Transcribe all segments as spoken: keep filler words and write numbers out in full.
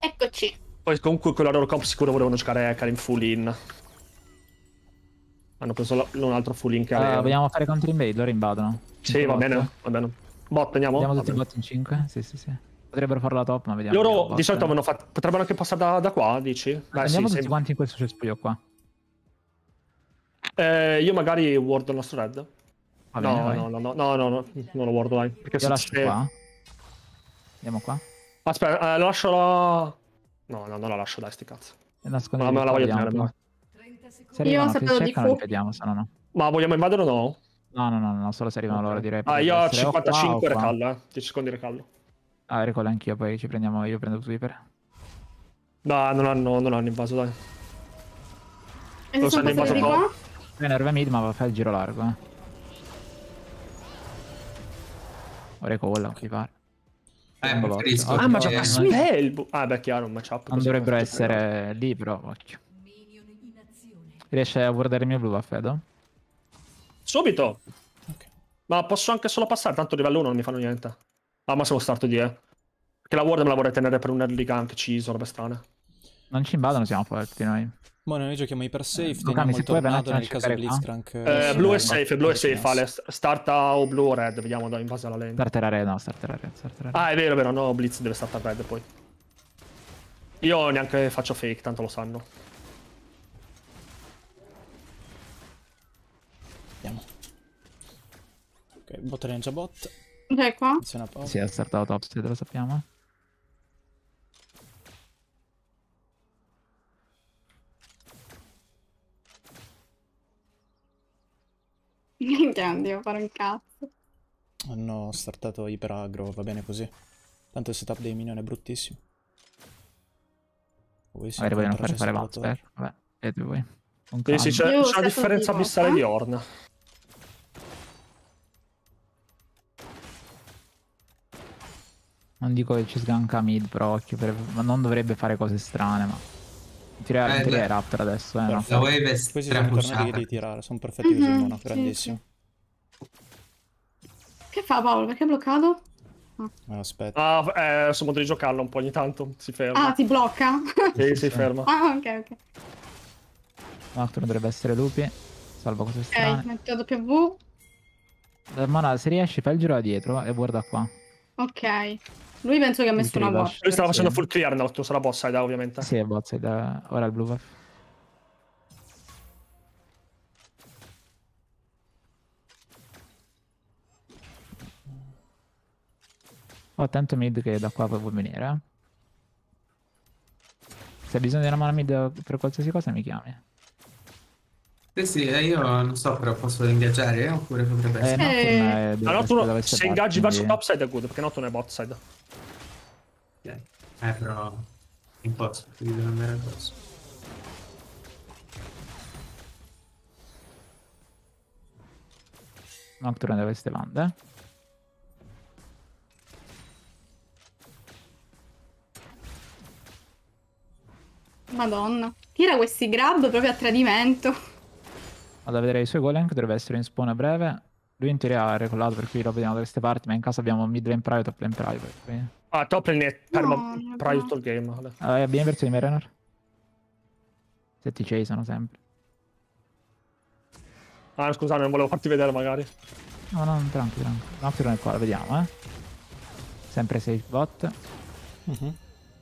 Eccoci. Poi comunque con la loro comp sicuro volevano giocare Karim full in. Hanno preso un altro full in che aveva. Uh, vogliamo fare counter invade? Loro invadono. Sì, va bene, va bene. Bot, andiamo? Andiamo tutti i bene. bot in cinque? Sì, sì, sì. Potrebbero farlo la top, ma vediamo. Loro vediamo, di solito avevano fatto... Potrebbero anche passare da, da qua, dici? Beh, andiamo sì, tutti sì. quanti in questo cespuglio qua. Eh, io magari ward il nostro red. Va bene, no, vai. no, no, no, no, no, no, non lo ward, dai. Perché Io se lascio se... qua. Andiamo qua. Aspetta, eh, lo lascio la... No, no, non la lascio, dai, sti cazzo. E Ma nascondetevi me la qua, voglio vediamo. tenere, ma... Se arrivano, se sapevo di cercano li Q. vediamo, se no no. Ma vogliamo invadere o no? No, no, no, no, solo se arrivano Okay. loro direi. Ah, io ho essere o qua o cinquantacinque qua. recallo, eh. dieci secondi recallo. Ah, recallo anch'io, poi ci prendiamo, io prendo sweeper. No, non hanno, non hanno invaso, dai. E Lo se sono sanno passati di invaso qua? Nerve mid, ma fa il giro largo, eh. O recolla, mi pare. Eh, preferisco. Ah, ma già Eh, passo il... Ah, beh, chiaro, un matchup. Non così dovrebbero così, essere lì, però, occhio. Riesce a guardare il mio blu, Fedo? Subito! Ok. Ma posso anche solo passare, tanto livello uno non mi fanno niente. Ah, ma siamo starto di eh. Perché la ward me la vorrei tenere per un early gank, ciso, robe strane. Non ci invadono, siamo forti noi. Boh, noi giochiamo iper safe, Eh, teniamo Okami, il se tu vuoi tornado venire a nel caso cercare qua. Blitzcrank. Eh, eh, blu è sì, safe, no, blu è no, safe, no. Ale. Starta o blu o red, vediamo da in base alla lane. Starterà red, no, starterà red, starterà red. Ah, è vero, è vero, no, Blitz deve startare red poi. Io neanche faccio fake, tanto lo sanno. Andiamo. Ok, bot lane già bot. Ok, qua. Attenzione a Pau. Sì, ha startato top, se lo sappiamo. Minchia, devo fare un cazzo. Hanno startato iper aggro, va bene così. Tanto il setup dei minion è bruttissimo. Voi si Magari vogliono incontra, fare c'è fare sopra Vaxper. Vabbè, vedete voi. Un Sì, sì, calmo. c'è Io c'è una ho differenza stato abissale tipo, di eh? Horn. Non dico che ci sganka mid, però occhio, per... ma non dovrebbe fare cose strane, ma... In teoria, Eh, in teoria beh. è Raptor adesso, eh, no? La wave è Questi sono tornati strapushata. di tirare, sono perfetti così, Mhm, Mona, sì, grandissimo. Che fa Paolo? Perché è bloccato? Eh, aspetta. Ah, eh, suo modo di giocarlo un po' ogni tanto, si ferma. Ah, ti blocca? Sì, si ferma. Ah, ok, ok. Raptor dovrebbe essere lupi. Salva cose Ok, strane. metto W. Eh, Mona, se riesci fai il giro da dietro e guarda qua. Ok. Lui penso che ha messo una Ultra watch. Lui stava Sì. facendo full clear, no, tu sarà boss side, ovviamente. Sì, è bot side, eh, ora il blue buff. Oh, attento mid che da qua poi può venire, eh. Se hai bisogno di una mano mid per qualsiasi cosa mi chiami. Sì, sì, eh, io non so, però posso ingaggiare oppure potrebbe Eh, essere. Nocturne Eh, è- deve Allora tu essere da no, queste se parti, ingaggi verso quindi- top side è good, perché no tu non è bot side. Ok. Eh, però imposto, quindi devo andare addosso. Nocturne da queste bande. Madonna. Tira questi grab proprio a tradimento. Vado a vedere i suoi golem che dovrebbe essere in spawn a breve. Lui in teoria ha recolato, per cui lo vediamo da queste parti, ma in caso abbiamo mid lane private, top lane private. Quindi... Ah, top lane è perma No, prior no. to game. Ale. Ah, abbiamo verso di Merenor? Se ti chasano sempre. Ah, scusate, non volevo farti vedere magari. No, no, tranqui, tranqui. Nocturne è qua, lo vediamo, eh. Sempre safe bot. Mhm.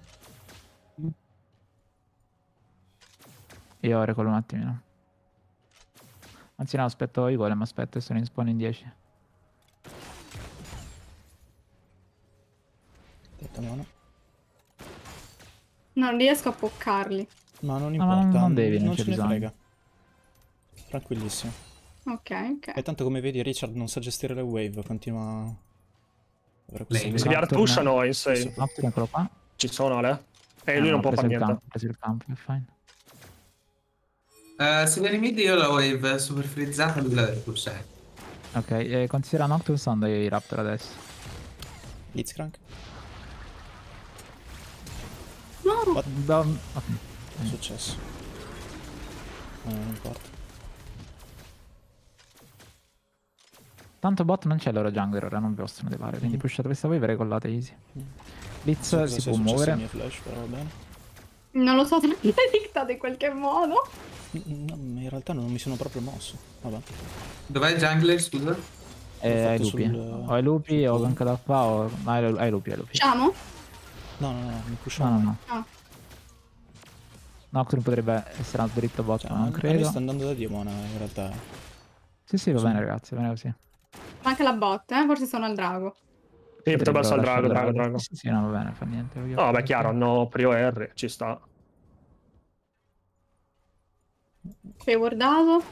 Io recolo un attimino. Anzi no, aspetto i golem, aspetta, sono in spawn in dieci. Aspetta, Mona. Non riesco a poccarli. Ma non No, ma importa, non devi, non non c'è ce ne bisogno. frega. Tranquillissimo. Ok, ok. E tanto come vedi Richard non sa gestire le wave, continua a avere questa Lane. Se vi wave. hard pushano, insane. Sì, sì. Nocturne eccolo qua. Ci sono, Ale. E Eh, lui no, non ha può preso fare il niente. campo, ha preso il campo, è fine. Eh, se vieni mid io la wave super frizzata lui la devo pushare. Ok, eh, considera Nocturne sono dei Raptor adesso. Blitzcrank? No! What Da... ok. è successo? No, non importa. Tanto bot non c'è il loro jungler, ora non vi possono levare, quindi Mm. pushate questa wave e regolate easy. Blitz Non so cosa si sia può successo al muovere. mio flash, però va bene. Non lo so, te l'hai dictato in qualche modo. Mm, No, ma in realtà non mi sono proprio mosso. Vabbè. Dov'è il jungler, scusa? E L'ho ai fatto lupi. sul- O ai lupi o sul- anche da qua o... no, ai, ai lupi, ai lupi. Facciamo? No, no, no, mi pusho. No, no, no. Ah. Nocturne potrebbe essere andato dritto bot, Cioè, ma non a me credo. sta andando da Dio, Mona, in realtà. Sì, sì, va Sì. bene ragazzi, va bene così. Manca la bot, eh? Forse sono al drago. Sì, potrebbe essere il drago, lasciare drago, drago. Sì, sì, sì, no, va bene, fa niente. No, vabbè, chiaro, hanno prio R, ci sta. Sei wardato.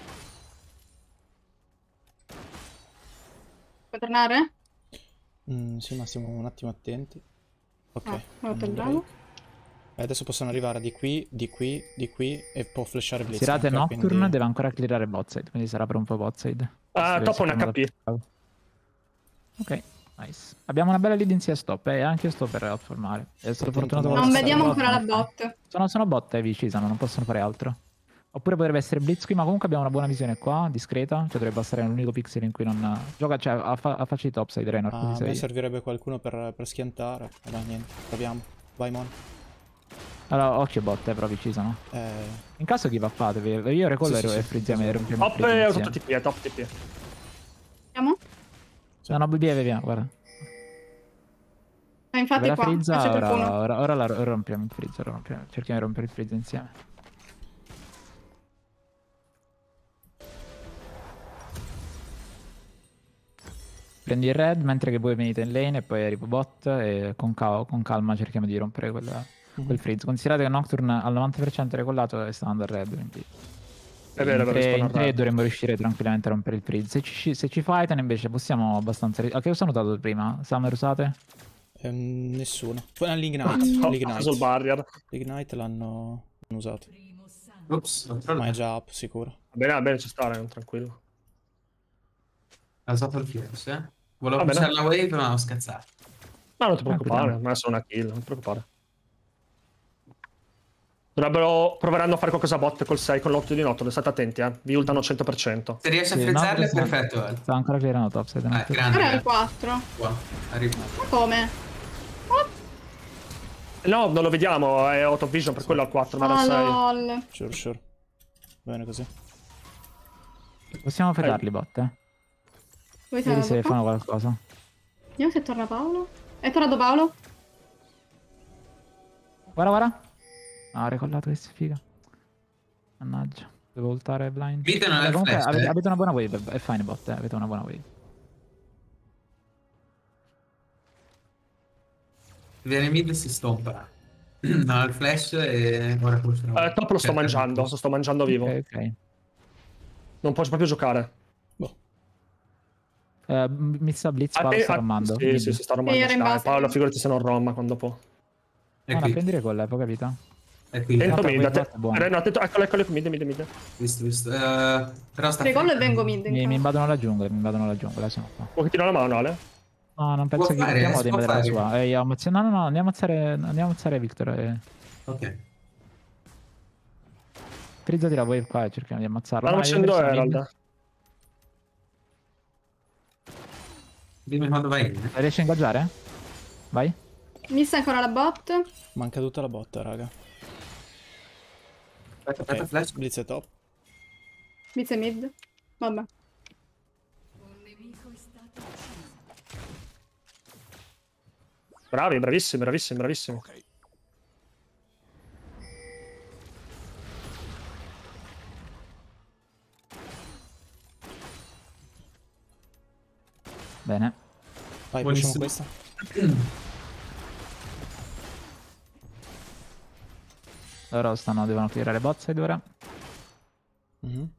Puoi tornare? Mm, sì, ma stiamo un attimo attenti. Ok. Ah, ho fatto il mm, drago. E adesso possono arrivare di qui, di qui, di qui e può flashare Blitz. Sirate anche, Nocturne quindi- deve ancora clearare bot side, quindi sarà per un po' bot side. Ah, Se top un si ferma H P. da- Ok, nice. Abbiamo una bella lead in sia stop e anche io sto per outformare. È stato Attento, fortunato non con Non la vediamo bot, ancora la ok. bot. Sono, sono bot e Vicisano, non possono fare altro. Oppure potrebbe essere Blitz qui, ma comunque abbiamo una buona visione qua, discreta. Cioè dovrebbe essere l'unico pixel in cui non... Gioca, cioè, a, fa- a faccia di topside, Raynor, Ah, così a me sei. servirebbe qualcuno per, per schiantare. Vabbè, niente, proviamo. Vai, Mon. Allora, occhio bot, eh, però Vicisano. Eh, In caso chi va fatevi. Io Recall Sì, sì, e sì. frizziamo e rompiamo il Top freeze e insieme. tutto T P, è top T P. Andiamo? sì. No, no, via, via, via, guarda. Ma infatti Dove la qua, qua frizza, c'è ora, qualcuno. ora, ora la ora rompiamo il freeze, ora rompiamo- cerchiamo di rompere il freeze insieme. Prendi il red mentre che voi venite in lane e poi arrivo bot e con, ca- con calma cerchiamo di rompere quel, quel freeze. Considerate che Nocturne al novanta per cento recollato e sta andando al red, quindi È vero, è in vero, tre, rispondo in al tre red. dovremmo riuscire tranquillamente a rompere il freeze. Se ci, se ci fightan invece possiamo abbastanza... ri- Ah, che cosa ho notato prima? Summer usate? Ehm, nessuno. Poi l'Ignite. Ha preso il L'Ignite. barrier. L'Ignite l'hanno l'hanno usato. Ops, ho Ma è trovato. già up, sicuro. Va bene, va bene, ci sta, Rayon, tranquillo. Ho usato il flash, eh. Volevo Va bene. pushare la wave, ma ho scazzato. Ma non ti preoccupare, Tranquillo. ma è solo una kill, non ti preoccupare. Dovrebbero proveranno a fare qualcosa a bot col sei, con l'otto di notte, state attenti, eh. Vi ultano cento per cento. Se riesci a Sì, frezzarle, no, sta- perfetto. Ale. Sta ancora clearando topside. Eh, Nocturne. grande. Ora è il grande. quattro. Buono. Arrivo. Ma come? No, non lo vediamo, è auto vision, per quello al quattro, ma Ah, al sei. lol. Sure, sure. Bene così. Possiamo fedarli bot, eh. Voi siete Vedi se andato qua? fanno qualcosa. Vediamo se torna Paolo. È tornato Paolo? Guarda, guarda. Ah, ho recollato che si figa. Mannaggia. Devo ultare blind. Vite non è Vabbè, il comunque flash, avete, eh. avete una buona wave. È fine bot, eh. Avete una buona wave. Viene mid e si stompa. Non ha il flash e ora push. Eh, top lo sto mangiando, lo sto mangiando vivo. Ok, ok. Non posso proprio giocare. Boh. Eh, m- mi sa Blitz Ah, Paolo eh, sta ah, rommando. Sì, Mid. sì, si sta Sì, rommando. era in Dai, base. Paolo, figurati se non romma quando può. È No, no, qui. prendi recall, hai capito? È qui. Dentro Tanto mid, quei att- bot è buono. eh, no, attento, eccolo, eccolo, mid, mid, mid. Visto, visto. Eh, però sta Regollo e fermo. vengo mid. in Mi, mi caso. invadono la giungla, mi invadono la giungla, sono qua. Vuoi che tiro la mano, Ale? No, non penso Può che fare, abbiamo si di può invadere la fare. sua. Eh, io ammazzo- No, no, no, andiamo a ammazzare, andiamo a ammazzare Victor. E... Ok. Frizzati la wave qua e cerchiamo di ammazzarlo. Stanno Vai, facendo Emerson, mid. Herald. Dimmi quando vai in. eh. La riesci a ingaggiare? Vai. Missa ancora la bot. Manca tutta la botta, raga. Aspetta, aspetta, Ok, flash. Blitz è top. Mizza e mid. Vabbè. Bravi, bravissimi, bravissimi, bravissimi. Bene. Vai, Buonissimo. pushiamo questa. Loro stanno, devono clearare bot side ora. Mhm.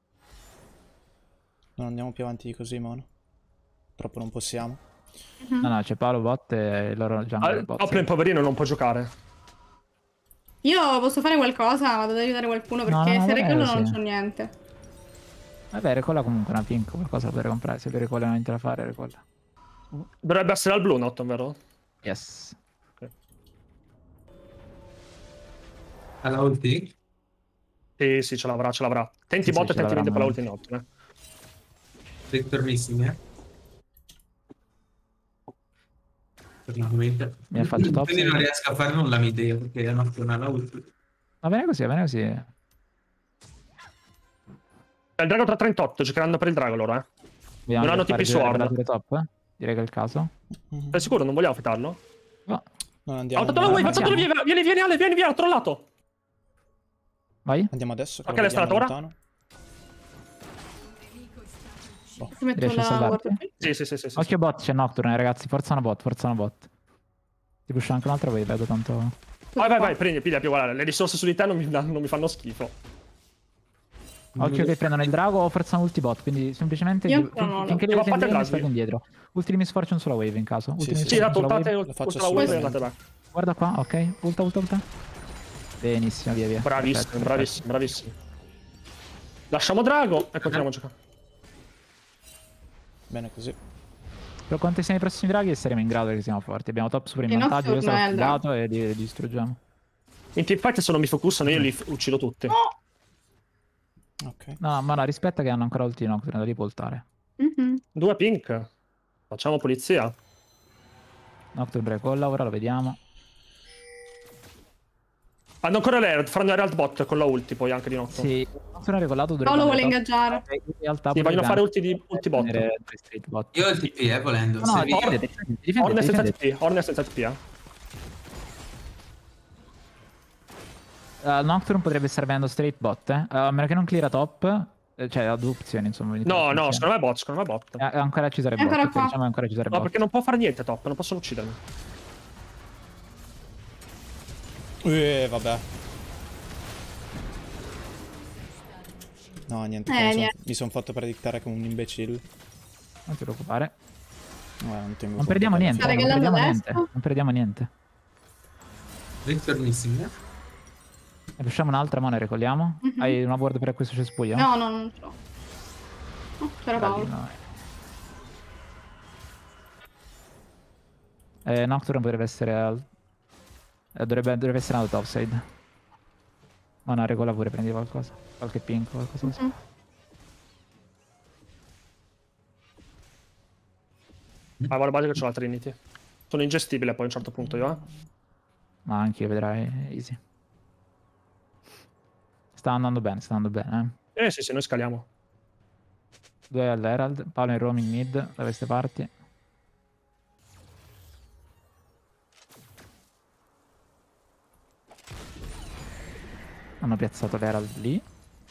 Non andiamo più avanti di così, Mono. Purtroppo non possiamo. No, no, c'è Paolo bot e loro jungle Ah, bot Top side. lane poverino non può giocare. Io posso fare qualcosa, vado ad aiutare qualcuno No, perché no, se vabbè, regollo non sì. c'ho niente. Vabbè, recolla comunque una pink, qualcosa da poter comprare. Se lui recolla non niente da fare, recolla. Dovrebbe essere al blu, Notton, vero? Yes. Alla ulti? Sì, sì, ce l'avrà, ce l'avrà. Tenti Sì, sì, bot e ce tenti l'avrà, mid per la ma- ulti Notton, eh. Victor missing, eh. fortunatamente. Mi faccio top. Quindi non riesco a fare nulla mid io, perché non ho la ulti. Va bene così, va bene così. Il drago tra trentotto, giocheranno per il drago loro, eh. Vogliamo Non hanno fare tipi due sword. regolature top? Eh? Direi che è il caso. Mhm. Sei sicuro? Non vogliamo fitarlo? No. Non Ha andiamo. fatto la wave, ha andiamo. fatto la wave. Vieni, vieni Ale, vieni via, altro lato. Vai. Andiamo adesso. che Ok, lo l'è stata vediamo ora? lontano. Ti metto Riesci a la salvarti? guarda qui. Sì, sì, sì, sì, sì. Occhio bot, c'è Nocturne, ragazzi. Forza una bot, forza una bot. Ti pusha anche un'altra wave, vedo tanto. Vai, vai, vai, prendi, piglia più, guarda, le risorse su di te non mi, danno- non mi fanno schifo. Occhio che prendono il drago o forzano ulti bot, quindi semplicemente Io fin- ancora non finché l'ho- li Ma avete in fate lane Blasmi. state indietro. Ultimi misfortune sulla wave in caso. Ultimi sì, Sì, misfortune dato, sulla ultate, wave. Lo faccio ulta la wave e assolutamente. andate back. Guarda qua, ok. Ulta, ulta, ulta. Benissimo, via, via. Bravissimo, Perfetto, bravissimo, bravissimo. Lasciamo drago e continuiamo a giocare. Bene così. perfetto. Però quanti siamo i prossimi draghi e saremo in grado che siamo forti. Abbiamo top super in Il vantaggio, io nostro sarò non è il drago. fidato e li, li distruggiamo. In teamfight se non mi focussano io li f- uccido tutti. Ok. No, ma no, rispetta che hanno ancora ulti Nocturne da ripoltare. Mhm. Due pink. Facciamo polizia. Nocturne recolla, ora lo vediamo. Hanno ancora l'Herald, faranno l'Herald bot con la ulti poi anche di notte. Sì, Nocturne recollato dovrebbe Paolo vuole andare top. ingaggiare. In realtà Sì, vogliono potrebbe fare anche ulti di ulti bot. tenere due straight bot. Io ho il T P, eh, volendo. No, no, Se vi- difendete, difendete, difendete, Hornet senza difendete. T P, Hornet senza T P, eh. Uh, Nocturne potrebbe stare venendo straight bot, eh. Uh, a meno che non cleara top. eh, Cioè, ha due opzioni, insomma. quindi No, due no, opzioni. secondo me è bot, secondo me è bot. È è ancora Cesare È bot. ancora ok, qua. diciamo è ancora Cesare No, bot. perché non può fare niente top, non possono uccidermi. Eh, vabbè. No, niente. Eh, mi son- niente. mi sono fatto predittare come un imbecille. Non ti preoccupare. No, non, tengo Non conto perdiamo della- niente. Sta Non regalando perdiamo adesso? niente. Non perdiamo niente. Victor missing, eh? Ne pusciamo un'altra, ma ne ricolliamo. Mhm. Hai una ward per questo cespuglio? No, no, non ce l'ho. Oh, c'era Paolo. Bravino, eh. Eh, Nocturne potrebbe essere al... eh, dovrebbe, dovrebbe essere out offside. Ma no, regola pure, prendi qualcosa. Qualche pink, qualcosa così. Mhm. Ah, guarda base che c'ho la Trinity. Sono ingestibile poi a un certo punto io, eh. Ma anche io vedrai, easy. Sta andando bene, sta andando bene, eh. Eh sì, sì, noi scaliamo. Due all'Herald, Paolo in roaming mid da queste parti. Hanno piazzato l'Herald lì.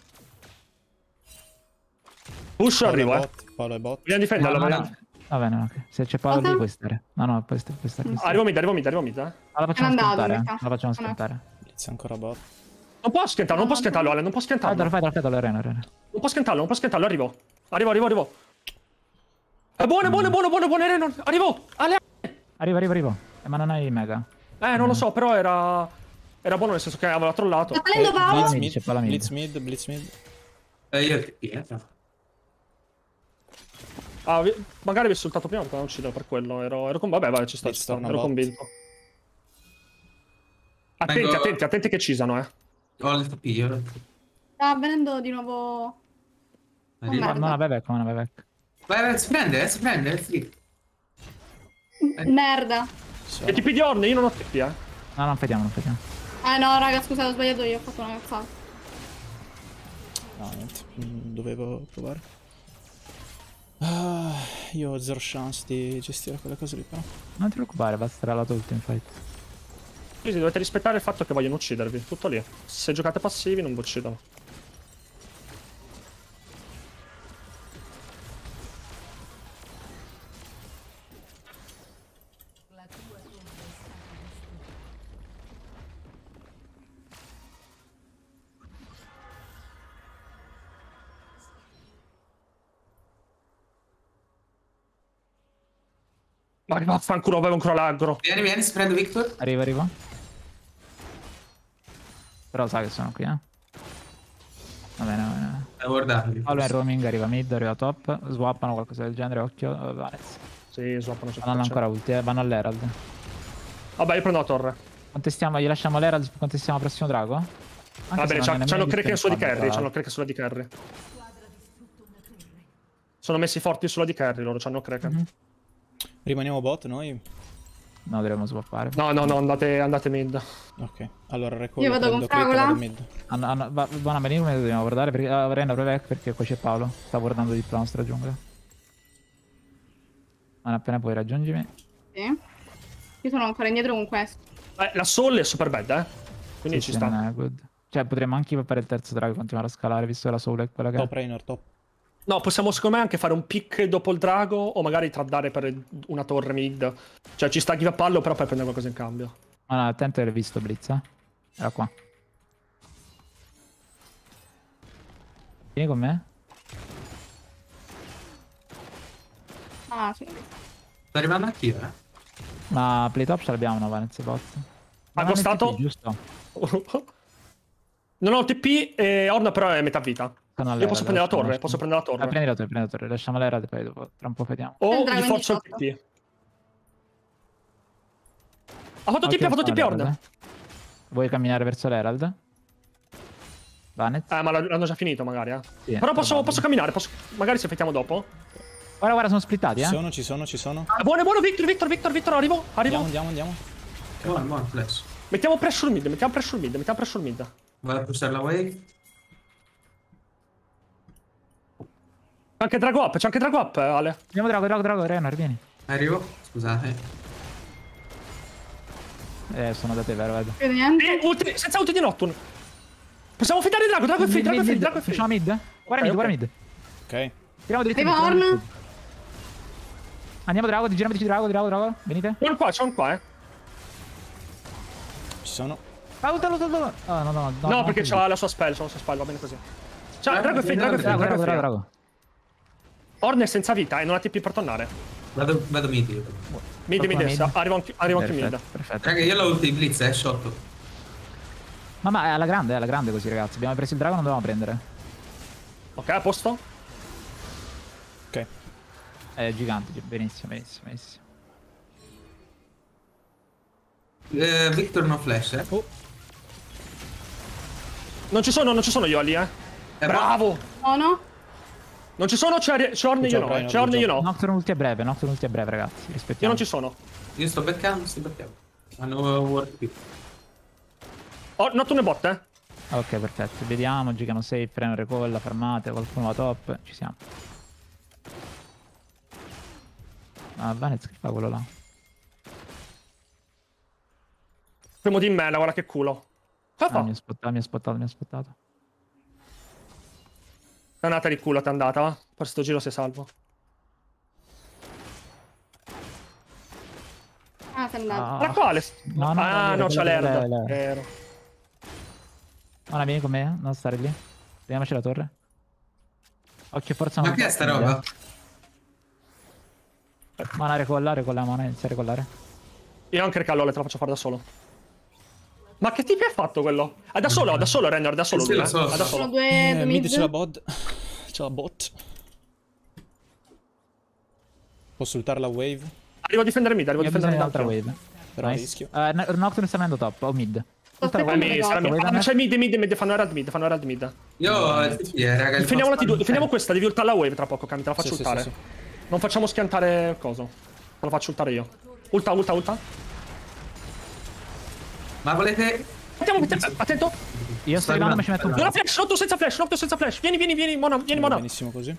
Push Paolo è arrivo, eh. bot, Paolo è bot. Vogliamo difenderlo, No, no, vogliamo... no. Va bene, ok. Se c'è Paolo Cosa? lì puoi stare. No, no, puoi stare. Puoi stare, puoi stare. Arrivo mid, arrivo mid, arrivo mid, eh. Ma la facciamo È andato, scontare. mi sa. La facciamo No, no. scontare. Blitz ancora bot. Non può schiantarlo, non può schiantarlo, Ale, non può Fai, schiantarlo. fai, fai, arena, arena. Non può schiantarlo, non può schiantarlo, arrivo. Arrivo, arrivo, arrivo. È buono, è buono, è buono, buono, buono, Reno. Arrivo. Ale. Arrivo, arrivo, arrivo. Eh, ma non hai mega. Eh, non lo so, però era... Era buono nel senso che aveva trollato. Sta salendo Paolo? Blitz mi mid, dice Paolo mid. Blitz mid, Blitz mid. Eh, io ho il T P, eh. Ah, vi- magari vi ho insultato prima perché non uccidevo per quello. Ero, ero con... Vabbè, vai, ci sta, ci Blitz sta. torna Ero bot. convinto. Attenti, Vengo- attenti, attenti che cisano, eh. Ho il T P, io ho il T P. Sta venendo di nuovo. Vedi? Oh, No, merda. non aveva back, non aveva back. Vai, vai, si prende, eh, si prende, è free. Merda. E T P di Orne, io non ho T P, eh. No, non vediamo, non vediamo. Eh no, raga, scusate, ho sbagliato io, ho fatto una cazzata. No, niente. Mm, Dovevo provare. Ah, io ho zero chance di gestire quelle cose lì, però. Non ti preoccupare, basterà la tua ultima fight. Quindi dovete rispettare il fatto che vogliono uccidervi. Tutto lì. Se giocate passivi non vi uccidono. Ma vaffanculo, avevo ancora l'aggro. Vieni, vieni, si prende Victor. Arrivo, arrivo. Però sa che sono qui, eh. Va bene, va bene. Eh, guardate. Paolo è in roaming, arriva mid, arriva top. Swappano qualcosa del genere, occhio. uh, Vanez. Sì, swappano Non hanno ancora ulti, eh. Vanno all'Herald. Vabbè, io prendo la torre. Contestiamo, gli lasciamo l'Herald, contestiamo il prossimo drago? Anche Va se bene, non è c'hanno nemmeno c'hanno crack sulla di indispensabile, carry, tra c'hanno crack sulla di carry. Sono messi forti sulla di carry loro, c'hanno crack. Mhm. Rimaniamo bot noi. No, dovremmo swappare. No, no, no, andate, andate mid. Ok, allora recall. Io vado con Fragola. Mid. Hanno, hanno, va, buona venire come dobbiamo guardare perché uh, Renda Prevec perché qua c'è Paolo. Sta guardando di più la nostra giungla. Non appena puoi raggiungimi. Sì. Io sono ancora indietro con questo. Eh, la Soul è super bad, eh. Quindi Sì, ci sì, sta. non è good. Cioè potremmo anche fare il terzo drago e continuare a scalare visto che la Soul è quella che Top è. Rainer, top. No, possiamo secondo me anche fare un pick dopo il drago o magari tradare per una torre mid. Cioè ci sta give up allo, però poi prendere qualcosa in cambio. Ma no, attento che l'hai visto Blitz, eh. Era qua. Vieni con me. Ah, sì. Sto arrivando anch'io, eh. Ma playtop ce l'abbiamo una Vanessa bot. Ha costato? Giusto. Non ho T P e Orna però è metà vita. Sono Io posso all'era, prendere la lasciamo- torre, posso prendere la Ah, torre. prendi la torre, prendi la torre. Lasciamo l'era e poi dopo, tra un po' vediamo. O Il gli drago forzo il in T P. Ha fatto T P, ha fatto T P Orna. Vuoi camminare verso l'Herald? Vanet? Eh, ma l'hanno già finito magari, eh. Sì, Però posso, probabile. posso camminare, posso... magari se effettiamo dopo. Guarda, guarda, sono splittati, Ci eh. sono, ci sono, ci sono. Ah, buono, buono, Victor, Victor, Victor, Victor, arrivo, arrivo. Andiamo, andiamo, andiamo. Buono, buono, flash. Mettiamo pressure mid, mettiamo pressure mid, mettiamo pressure mid. Vado a pushare la wave. C'è anche Drago Up, c'è anche Drago Up, eh, Ale. Andiamo drago, drago, drago, Renor, vieni. Arrivo. Scusate. Eh, sono da te, vero, vedo. Vedo niente. E ulti, senza ulti di Nocturne. Possiamo fidare il Drago, Drago è free, Drago è free, Drago è free. Facciamo mid? Guarda mid, Ok, guarda ok. mid. Ok. Tiriamo dritto. Arriva mid, tiriamo Orn. dritto. Andiamo drago, giriamoci drago, drago, drago. Venite. C'è un qua, c'è un qua, eh. Ci sono. Ah, ulta, ulta, ulta. Ah, no, no, no. No, perché c'ha la sua spell, c'ha la sua spell, va bene così. Ciao, Drago è free, Drago è free, Drago, Drago drago, è drago, free. drago. Orn è senza vita e non ha T P per tornare. Vado, vado mid io. Mid, mid, mid. arrivo anche, arrivo anche Perfetto, mid. perfetto. Raga, io l'ho ulti blitz, eh, shot. Ma, ma è alla grande, è alla grande così, ragazzi. Abbiamo preso il drago, non dobbiamo prendere. Ok, a posto? Ok. È gigante, benissimo, benissimo, benissimo. Eh, Victor no flash, eh. Oh. Non ci sono, non ci sono io lì, eh. Eh, Bravo! Oh no? Non ci sono, c'è c'è Orn Good io job, no, eh. Reinhardt, C'è Orn good io job. no. Nocturne ulti a breve, Nocturne ulti a breve, ragazzi. Io Rispettiamo. non ci sono. Io sto backando, sto backando. Hanno work più. Oh, Nocturne bot, eh. Ok, perfetto. Vediamo, gigano safe, freno recolla, fermate, qualcuno va top. Ci siamo. Ah, Vanez che fa quello là? Primo di merda, guarda che culo. Cosa Ah, fa? mi ha spottato, mi ha spottato, mi ha spottato. È andata di culo, ti è andata, va? Per sto giro sei salvo. Ah, sei andato. Ah. Guarda qua, Ale. No, no, ah, no, no, c'è lei- l'Erd. lei- lei- Vero. Ora vieni con me, non stare lì. Vediamoci la torre. Occhio, forza Ma non che è sta roba? Mana recolla, recolla, mana, inizia a recollare. Io anche Recallole te la faccio fare da solo. Ma che tipi ha fatto quello? Ah, da solo, da solo, Renner, da solo Sì, lui, da eh. solo, Ah, da da Sono solo. due, Eh, due mid mid. c'è la bot. C'è la bot. Posso ultare la wave? Arrivo a difendere mid, arrivo a Io ho difendere bisogno mid di un'altra anch'io. wave. Però Nice. rischio. Eh, no- Nocturne sta venendo top, o mid. Sto Ultra Eh, aspettando wave. mi- le sarà cose. mid. Wave Ah, da c'è mid, mid, mid, fanno Herald mid, fanno Herald mid. Io ho il T P, eh, raga. il Difendiamo, la T due, posto- difendiamo questa, devi ultare la wave tra poco, Cami, te la faccio Sì, sì, ultare. sì, Non facciamo schiantare coso. Te la faccio ultare io. Ulta, ulta, ulta. Ma volete... Mettiamo, mettiamo, attento. Io sto arrivando, ma ci metto un Non ha po'. flash, Nocto senza flash, Nocto senza flash. Vieni, vieni, vieni, Mona, vieni, Va Mona. benissimo così.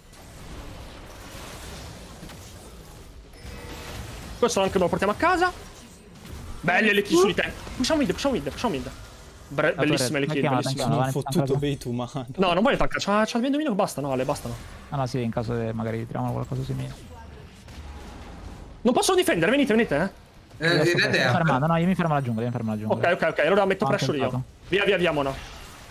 Questo anche me lo portiamo a casa. Belli le kill su di te. Pushiamo mid, pushiamo mid, pushiamo mid. Bre- torre, bellissime le kill, tanchiamola, bellissime. tanchiamola. Sono un va, fottuto ancora. bait umano. No, non voglio tankare, c'ha, c'ha il vendomino che basta, no, Ale, bastano. Ah no, sì, in caso che magari tiriamo qualcosa simile. Non posso difendere, venite, venite, eh. Eh, Io il sto red è fermando, up. no, io mi fermo alla giungla, io mi fermo alla giungla. Ok, ok, ok, allora metto Ho pressure io. tentato. Via, via, via, Mona.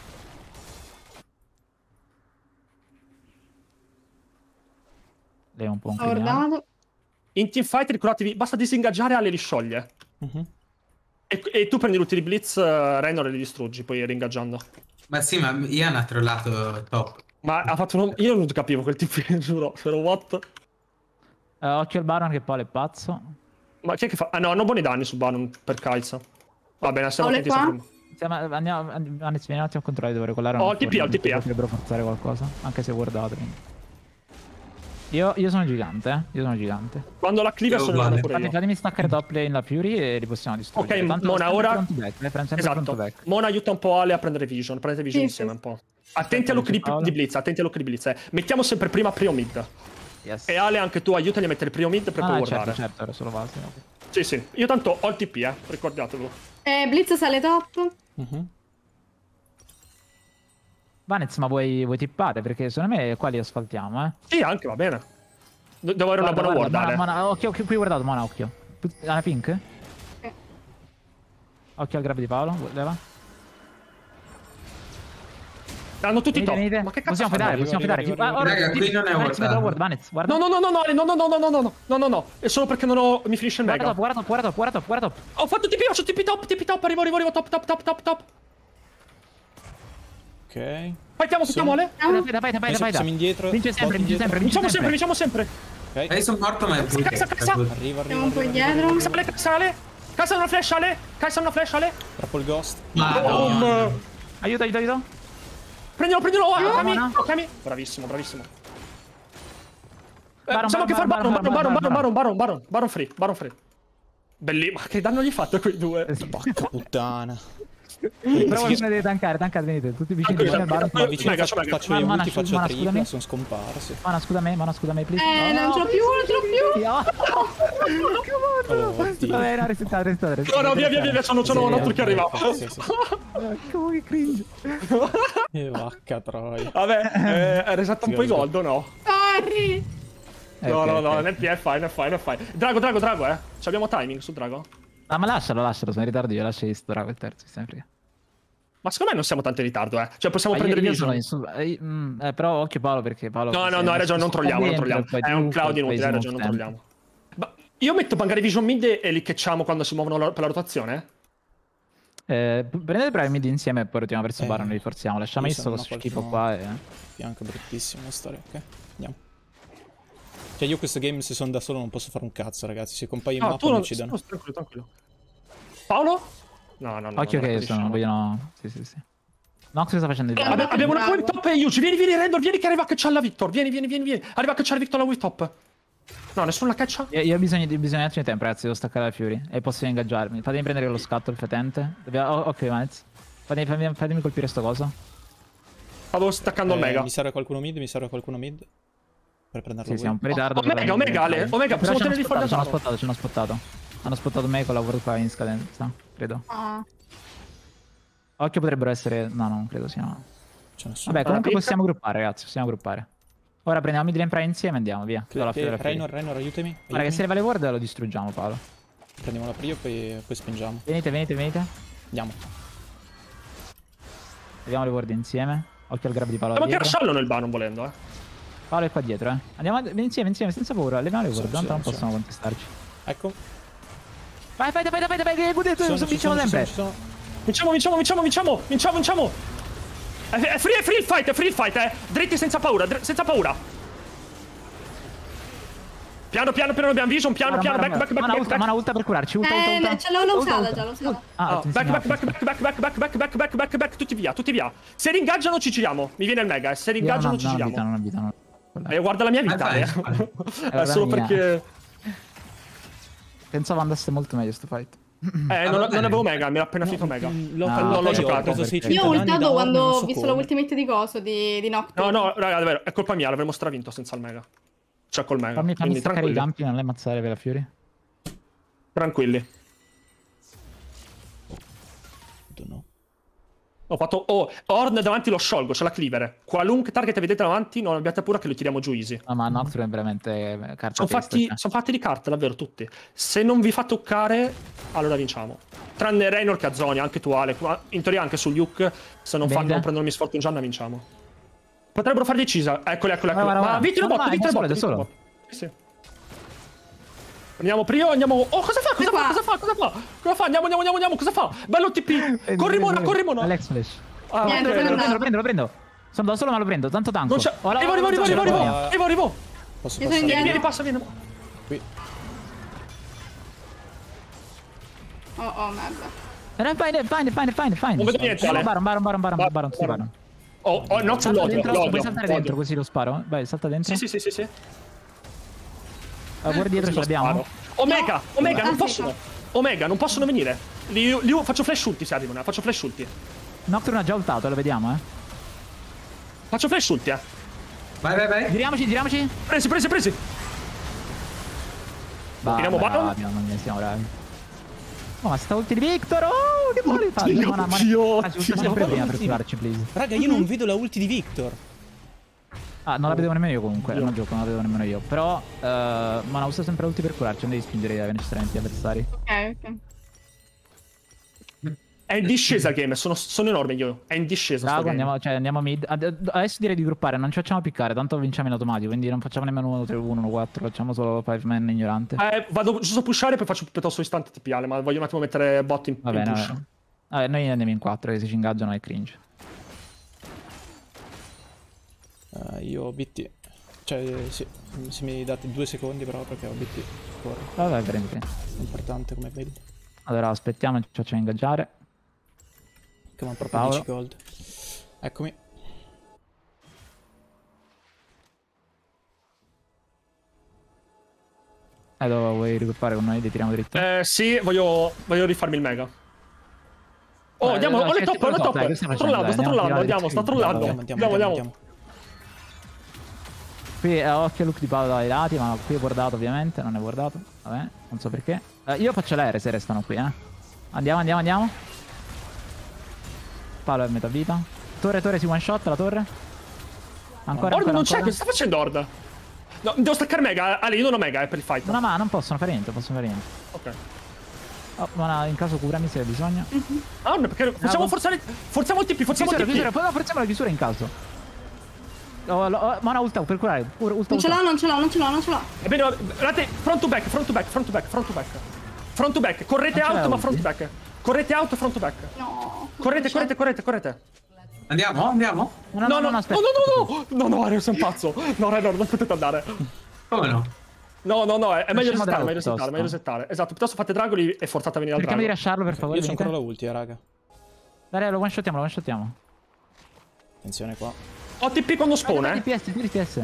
Lei è un po' un Ho criminale. guardato. In teamfight ricordatevi, basta disingaggiare, Ale li scioglie. Mhm. E, e tu prendi l'ulti di Blitz, uh, Raynor e li distruggi, poi ringaggiando. Ma sì, ma Ian ha trollato top. Ma ha fatto un... Io non capivo quel tipo, giuro, c'ero what? Eh, occhio al Baron che poi è pazzo. Ma chi è che fa? Ah no, hanno buoni danni su Baron per Kai'Sa. Va bene, stiamo Ole attenti qua? sempre. Siamo, andiamo, andiamo, vieni un attimo a controllare dove regolare. Oh, il T P, il T P. Potrebbero forzare qualcosa, anche se guardate. Io, io sono gigante, eh. Io sono gigante. Quando la cleaver Io sono uguale. pure Fate- io. Fatemi staccare top lane la Fury e li possiamo distruggere. Ok, Tanto Mona, sempre ora- front to back, eh, sempre front to Esatto. back. Mona aiuta un po' Ale a prendere vision. Prendete vision Sì, insieme sì. un po'. Attenti allo Aspetta, creep Paolo. di Blitz, attenti allo creep di Blitz. Eh. Mettiamo sempre prima prio mid. Yes. E Ale, anche tu aiutali a mettere prio mid per poi Ah, guardare. certo, certo, era solo base. ok. Sì, sì. Io tanto ho il T P, eh. Ricordatevelo. Eh, Blitz sale top. Mhm. Vanez, ma vuoi, vuoi tippare? Perché secondo me qua li asfaltiamo, eh. Sì, anche va bene. De- Devo avere una Guarda, buona guarda, ward, Ale. Mona, Mona, occhio, occhio, qui guardato, Mona, occhio. Ana pink? Sì. Occhio al grab di Paolo, leva. Hanno tutti Venite, top. venite. Ma che cazzo Possiamo fanno? fedare, Arriva, possiamo arriva, fedare. arriva, Ah, arriva. ora, Raga, ti- qui non è Vanez, guardato. vedo ward, Vanez, guarda. No, no, no, no, no, Ale, no, no, no, no, no, no, no, no, no. È solo perché non ho... mi finisce il Guarda mega. top, guarda top, guarda top, guarda top, guarda top. Ho fatto T P, faccio T P top, T P top, arrivo, arrivo, arrivo, top, top, top, top, top. Ok. Fightiamo, fightiamo, Ale. Vai, vai, vai, vai, vai, Adesso vai. siamo indietro. Vince sempre, Bot vince sempre, vince Vinciamo sempre, sempre. vinciamo sempre. Ok. Eh, sono morto, ma è Cazzo, cazzo, cazzo. Arriva, arriva, Siamo un po' arriva, indietro. arriva. Sale, sale. Casa una flash, Ale. Casa una flash, Ale. Trappo il ghost. Boom. Aiuto, aiuto, aiuto. Prendilo, prendilo. Okami, Mona. Okami. Bravissimo, bravissimo. Eh, Baron, Possiamo anche fare Baron, Baron, Baron, Baron, Baron, Baron, Baron, Baron, Baron, Baron free, Baron free. Bellissimo, ma che danno gli hai fatto a quei due? Porca puttana. Però voi dovete tankare, tankare, venite. Tutti vicini, Tranquillo, vicini al Baron. tranquillo. Ma vicino Mega, faccio, mega. faccio le Mana, ulti, faccio mana, tripla, scusami. sono scomparsi. Mana, scusami, mana, scusami, please. Eh, non ce l'ho più, non ce l'ho più. Oh, oddio. Vabbè, no, resettate, resettate. No, no, via, via, via, sono, sono un altro che arriva. Sì, sì. Come che cringe. E vacca troia. Vabbè, eh, è resatta un po' i gold o no? Sorry. Eh, No, ok, no, no, ok. N P è fine, è fine, è fine. Drago, Drago, Drago, eh. Ci abbiamo timing sul Drago? Ah, ma lascialo, lascialo, sono in ritardo io, lascia sto drago il terzo, mi sembra. Ma secondo me non siamo tanto in ritardo, eh. Cioè, possiamo Ma io, prendere io sono vision. in su... eh, mm, eh, però occhio Paolo perché Paolo... No, no, se- no, hai ragione, non sto trolliamo, non dentro, trolliamo. poi È un tu, cloud poi inutile, hai siamo ragione, non tempo. trolliamo. Ma io metto magari vision mid e li catchiamo quando si muovono la- per la rotazione? Eh, p- prendete prima i mid insieme e poi rotiamo verso Eh, Baron, li forziamo. Lasciamo io questo sono lo una schifo qualcuno- qua e... Bianco bruttissima la storia, ok? Andiamo. Cioè io questo game se sono da solo non posso fare un cazzo, ragazzi. Se compaio in No, mappa tu mi non... uccidono. no, tranquillo, tranquillo. Paolo? No, no, no. Occhio non che accanisciamo. sono, vogliono... Sì, sì, sì. Nox sta facendo il Abbi- danno. Abbi- abbiamo una Bravo. wave top e Yuji. Vieni, vieni, Rendor, vieni che arriva a cacciare la Victor. Vieni, vieni, vieni, vieni. Arriva a cacciare Victor la wave top. No, nessuno la caccia? Io, io ho bisogno di, bisogno di un attimo di tempo, ragazzi, devo staccare la Fury e posso ingaggiarmi. Fatemi prendere lo scatto, il fetente. Dobbiamo... oh, ok, Vanez. Fatemi, fatemi, fatemi colpire sto coso. Stavo staccando il Eh, mega. mi serve qualcuno mid, mi serve qualcuno mid. Per prenderlo Sì, voi. siamo un po' in ritardo. Omega, però- Omega, Ale, Omega, Però possiamo ci hanno tenere di fuori da spottato, ci hanno zona. spottato, ci hanno spottato. Hanno spottato me con la world qua in scadenza, credo. Ah. Occhio potrebbero essere... No, no, non credo siano... C'è nessuno. Vabbè, comunque picca. possiamo gruppare, ragazzi, possiamo gruppare. Ora prendiamo mid lane prime insieme e andiamo, via. Do la Ok, Fury alla Fury. Raynor, Raynor, aiutami. Guarda che aiutami. se leva le ward lo distruggiamo, Paolo. Prendiamo la prio poi, poi spingiamo. Venite, venite, venite. Andiamo. Leviamo le ward insieme. Occhio al grab di Paolo Possiamo anche dietro. lasciarlo nel Baron volendo, eh. Paolo è qua dietro, eh. Andiamo ad- insieme, insieme, senza paura. Leviamo le ward, Sì, tanto sì, non sì. possono contestarci. Ecco. Vai, vai, vai, vai, vai, vai, vai, vai, Ci sono, ci vinciamo sono, ci sempre. sono, ci sono. Vinciamo, vinciamo, vinciamo, vinciamo, vinciamo, vinciamo. È, è free, è free il fight, è free il fight, eh. Dritti senza paura, dr- senza paura. Piano, piano, piano, abbiamo vision, piano, Mana, piano, mana, back, back, back, mana back, ultra, back. mana ultra per curarci. Ultra, ultra, Eh, ultra. ce l'ho, l'ho Ultra, usata ultra. già, l'ho usata. Ah, Oh, ti back, insegnavo, back, ti back, back, back, back, back, back, back, back, back, tutti via, tutti via. Se ringaggiano ci giriamo. Mi viene il mega, eh. Se Io ringaggiano non, ci non giriamo. abitano, non abitano. Eh, guarda la mia vita, Vai, eh. vai, vai. È solo la mia. perché... Pensavo andasse molto meglio sto fight. Eh, non, non avevo mega, mi era appena finito mega. L'ho Ah, non l'ho l'ho giocato, giocato, ho preso perché- seicento Io ho danni da ultato Ornn, quando non ho so visto come. la ultimate di coso, di, di No, Nocturne. no, raga, davvero, è colpa mia, l'avremmo stravinto senza il mega. Cioè col mega. Fammi, fammi Quindi staccare i tranquilli. campi, non le ammazzare per la Fury. Tranquilli. No. Ho fatto... Oh, Ornn davanti lo sciolgo, c'è la cleaver. Qualunque target vedete davanti, non abbiate paura che lo tiriamo giù easy. No, ma Nocturne è veramente eh, carta Sono testa, fatti, cioè. son fatti di carte, davvero, tutti. Se non vi fa toccare, allora vinciamo. Tranne Raynor che ha zone, anche tu Ale. qua- In teoria anche su Luke, se non, Bene. fanno, non prendono mi sfortune Gianna, vinciamo. Potrebbero fare decisa. Eccoli, eccoli, Guarda, eccoli. guarda, Ma vinti le guarda. bot, vinti le No, bot, da vinti le solo, bot. Sì, sì. Andiamo prima, andiamo... Oh, cosa fa? Cosa Qua. fa? Cosa fa? Cosa fa? Cosa fa? Andiamo, andiamo, andiamo, andiamo. Cosa fa? Bello T P. Corri Mona, corri Mona. Alex Flash. Ah, Niente, ok, quello ok. no. Prendo, lo prendo, lo prendo. Sono da solo ma lo prendo, tanto tanco. Non c'è... Ora- Arrivo, arrivo, arrivo, ora- arrivo, ora- arrivo. Arrivo, arrivo. Posso Io sono passare? indietro. Vieni, passa, vieni. Qui. Oh, oh, merda. Eh, Fine, fine, fine, fine, fine. Non vedo niente, Ale. Baron, baron, baron, baron, Bar- baron, tutti Baron. baron. Oh, oh, no, Salta l'odio, dentro, l'odio, puoi saltare l'odio. dentro così lo sparo? Vai, salta dentro. Sì, sì, sì, sì, sì. Uh, guarda dietro, ce Lo l'abbiamo. sparo. Omega, Omega, non Ah, sì, possono. Omega, non possono venire. Li, li- faccio flash ulti se arrivano, eh, faccio flash ulti. Nocturne ha già ultato, lo vediamo, eh. Faccio flash ulti, eh. Vai, vai, vai. Giriamoci, giriamoci. Presi, presi, presi. Va, Tiriamo bravi, Baron. non ne siamo bravi. Oh, ma sta ulti di Victor! Oh, che vuole fare? Oddio, Ma- ma- oddio, ah, si usa oddio. sempre prima per curarci, please. Raga, io non vedo la ulti di Victor. Ah, non la vedevo nemmeno io comunque, Io. non gioco, non la vedevo nemmeno io. Però, eh, ma la usa sempre ulti per curarci, non devi spingere necessariamente gli avversari. Ok, ok. È in discesa il game, sono, sono enorme io. È in discesa. sto Raga, game. andiamo, cioè, andiamo mid. Ad- Adesso direi di gruppare, non ci facciamo piccare, tanto vinciamo in automatico, quindi non facciamo nemmeno uno tre uno uno quattro, facciamo solo five man ignorante. Eh, vado giusto a pushare e poi faccio piuttosto istante T P Ale, ma voglio un attimo mettere bot in, Va in bene, push. vabbè. Vabbè, noi andiamo in quattro, che se ci ingaggiano è cringe. Uh, io ho B T. Cioè, sì, se mi date due secondi però perché ho B T. Corre. Vabbè, prendi. È importante come build. Allora, aspettiamo, ci facciamo ingaggiare. Che ma proprio Paolo. dieci gold. Eccomi. Eh, dove vuoi raggruppare con noi? Li tiriamo dritto. Eh, sì, voglio, voglio rifarmi il mega. Oh, Eh, andiamo, no, oh, le scherzi, top, le quello top. top, dai, che stai Sta facendo, trollando, sta dai, trollando, andiamo, andiamo, sta andiamo, trollando. Andiamo, andiamo, Andiamo, andiamo. andiamo. Qui eh, occhio look di Paolo dai lati, ma qui è bordato ovviamente, non è bordato. Vabbè, non so perché. Eh, io faccio l'aereo se restano qui, eh. Andiamo, andiamo, andiamo. Paolo è a metà vita. Torre, torre, si one shot la torre. Ancora, Ord ancora, non c'è, ancora. cosa sta facendo Ord? No, devo staccare mega. Ale, io non ho mega, è per il fight. No, ma non possono fare niente, non possono fare niente. Ok. Oh, ma in caso curami se hai bisogno. Ah, no, perché facciamo Bravo. forzare. Forziamo il T P, forziamo il Chiusura, T chiusura, P. poi forziamo la chiusura in caso. Oh, lo- oh, ma no, ulta per curare. Ur- Ulta, Non ce ulta. l'ho, non ce l'ho, non ce l'ho, non ce l'ho. Va bene, guardate, front to back, front to back, front to back, front to back. Front to back, correte Non ce out, l'hai ma ulti? front to back. Correte out, front to back. No. Correte, correte, correte, correte. Andiamo, andiamo. No, no, No, no, no, no, aspetta. no, no, no, no, no, Ario, sei un pazzo. No, Renor, non potete andare. Come no? No, no, no, è, è meglio Lasciamo resettare, drago meglio resettare, piuttosto. meglio resettare. Esatto, piuttosto fate dragoli e forzate a venire al Cerchiamo di drago. lasciarlo per favore. Io c'ho venite. ancora la ulti, eh, raga. Dai, lo one shottiamo, lo one shottiamo. Attenzione qua. Ho T P quando spawn, Tiri eh. T S, tiri T S.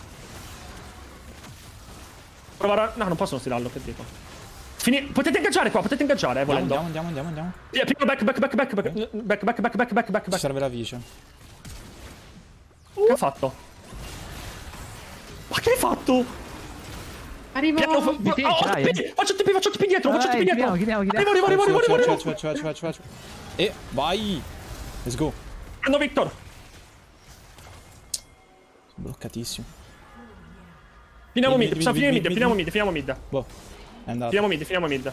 Provare a... No, non possono stirarlo, che dico. Fini... Potete ingaggiare qua, potete ingaggiare, eh, Andiamo, volendo. andiamo, andiamo, andiamo, andiamo. Yeah, prima back, back, back, back, back, back, back, back, back, back, back, Ci back. serve la vision. Che ha fatto? Ma che hai fatto? Arrivo. Piano, fa- T P, oh, ce l'hai, T P, faccio T P, faccio T P dietro, faccio T P Vai, dietro. chiudiamo, chiudiamo, chiudiamo. Arrivo, arrivo, arrivo, arrivo, arrivo, Ci va, arrivo. ci va, ci va, ci va, ci va. E vai! Let's go. Prendo Victor. Bloccatissimo. Finiamo Mid, mid, mid, possiamo mid, finire mid, mid, mid, finiamo mid. mid, finiamo mid. Boh. È andato. Finiamo mid, finiamo mid.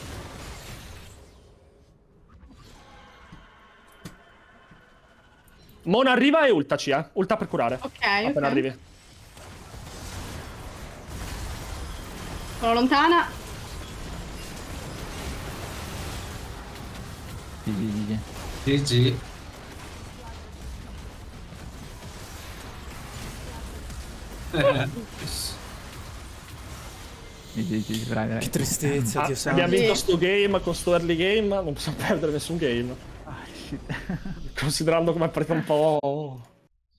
Mona arriva e ultaci, eh. Ulta per curare. Ok, Appena ok. arrivi. Sono lontana. G G, G G. G G. Eh, G G, G G, bravi, bravi. Che tristezza, Ah, Dio santo. abbiamo vinto sto game con sto early game, non possiamo perdere nessun game. Ah, shit. Considerando come è partita un po'...